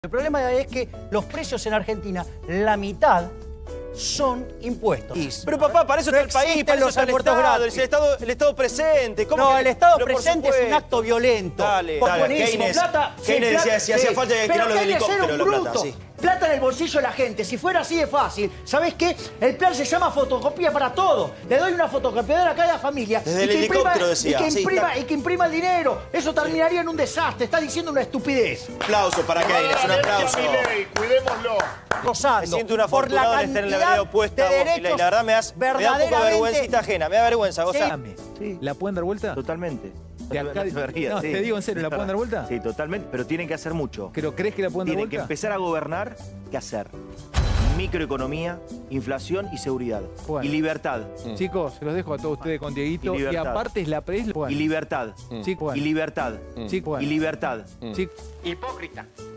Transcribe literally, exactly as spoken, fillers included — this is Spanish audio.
El problema es que los precios en Argentina, la mitad son impuestos. Pero papá, para eso no está el país, para eso está el Estado, el Estado, el Estado presente. ¿Cómo no, que, el Estado pero presente es un acto violento. Dale, Por dale, buenísimo. Keynes, Plata, Keynes sí, decía, si hacía sí. falta que Pero alquilar los Keynes era helicópteros, un la plata, bruto. sí. Plata en el bolsillo de la gente. Si fuera así de fácil, ¿sabés qué? El plan se llama fotocopia para todo. Le doy una fotocopiadora a cada familia. Desde y el que helicóptero imprima, decía. Y que, Sí, imprima, está. y que imprima el dinero. Eso terminaría en un desastre. Está diciendo una estupidez. Aplauso para Keynes, un aplauso. Cuidémoslo. Gozando Me siento un por la afortunado de estar en la vereda cantidad opuesta a de vos, Milei. derechos La verdad me, das, me da un poco de verdaderamente- vergüencita ajena, me da vergüenza. O sea, Dame. Sí. ¿La pueden dar vuelta? Totalmente. De acá- No, me rías, no, sí. te digo en serio, ¿la pueden dar vuelta? Sí, totalmente, pero tienen que hacer mucho. ¿Pero crees que la pueden dar Tienen que vuelta? empezar a gobernar, ¿qué hacer? Microeconomía, inflación y seguridad. Bueno. Y libertad. Chicos, se los dejo a todos ustedes con Dieguito. Y Y, libertad. aparte es la pres... Y libertad. Chicos, Y libertad. Chicos, Y libertad. Chicos. Hipócrita.